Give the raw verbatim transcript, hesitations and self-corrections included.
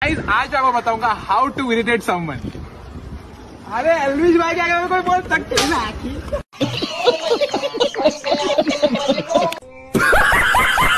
Guys आज आपको बताऊंगा हाउ टू इरिटेट समवन। अरे एलविश भाई क्या कोई बोल सकते ना।